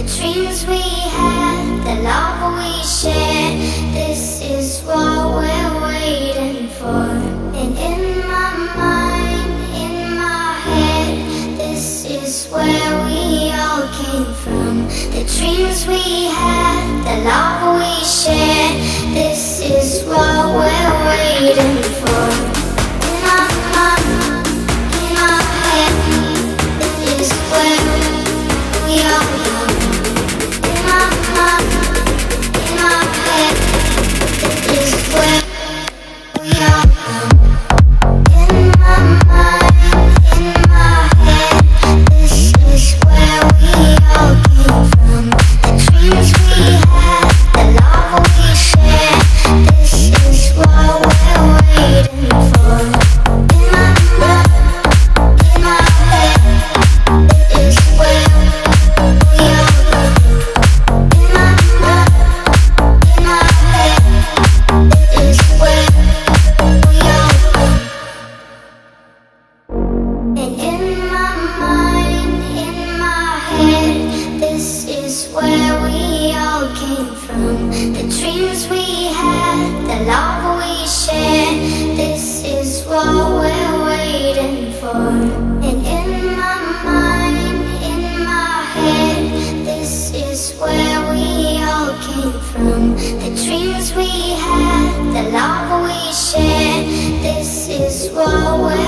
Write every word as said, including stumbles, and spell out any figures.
dreams we had, the love we shared. This is what we're waiting for. And in my mind, in my head, this is where we all came from. The dreams we had, the love we shared. This is what we're waiting for. In my mind, in my head, this is where we all belong. In my mind, in my head, this is where we all belong. In my mind, in my head, this is where we all came from. The dreams we had, the love we shared. This is what we're waiting for. In my mind, in my head, this is where we all belong. In my mind, in my head, this is where we all belong. And in my mind, in my head, this is where we all came from. The dreams we had, the love we shared. This is what we're waiting for. And in my mind, in my head, this is where we all came from. The dreams we had, the love we shared. This is what we're